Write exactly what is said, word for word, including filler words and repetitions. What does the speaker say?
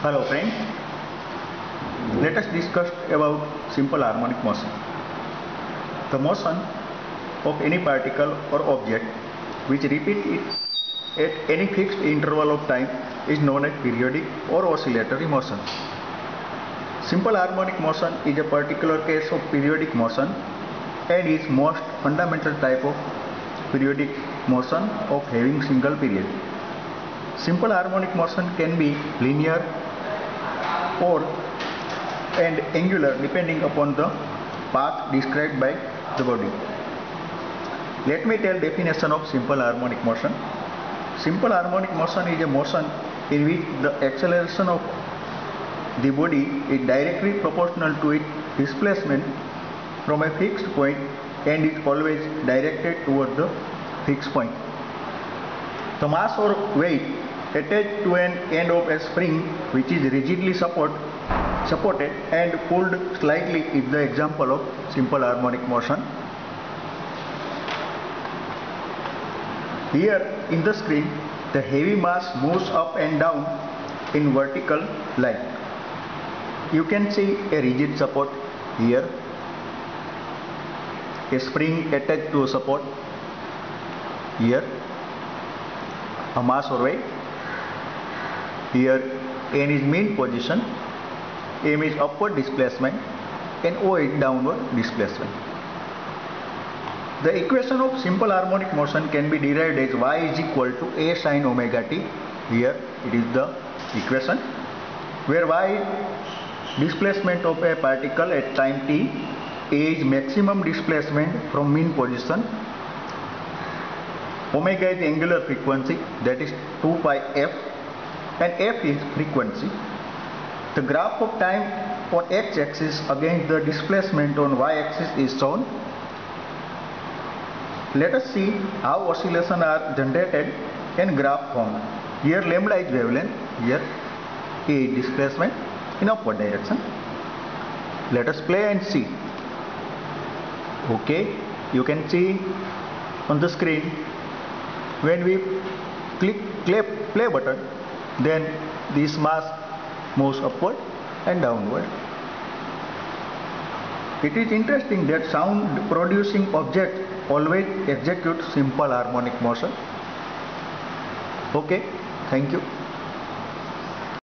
Hello friends, let us discuss about simple harmonic motion. The motion of any particle or object which repeats it at any fixed interval of time is known as periodic or oscillatory motion. Simple harmonic motion is a particular case of periodic motion and is most fundamental type of periodic motion of having single period. Simple harmonic motion can be linear or and angular depending upon the path described by the body. Let me tell definition of simple harmonic motion. Simple harmonic motion is a motion in which the acceleration of the body is directly proportional to its displacement from a fixed point and is always directed toward the fixed point. The mass or weight attached to an end of a spring which is rigidly support, supported and pulled slightly is the example of simple harmonic motion. Here in the screen, the heavy mass moves up and down in vertical line. You can see a rigid support here, a spring attached to a support here, a mass or weight. Here N is mean position, M is upward displacement and O is downward displacement. The equation of simple harmonic motion can be derived as y is equal to a sin omega t. Here it is the equation where y displacement of a particle at time t, a is maximum displacement from mean position, omega is angular frequency, that is two pi f, and f is frequency. The graph of time on x-axis against the displacement on y-axis is shown. Let us see how oscillations are generated and graph formed. Here lambda is wavelength, here a is displacement in upward direction. Let us play and see. Okay, you can see on the screen when we click play, play button, then this mass moves upward and downward. It is interesting that sound producing object always execute simple harmonic motion. Okay, thank you.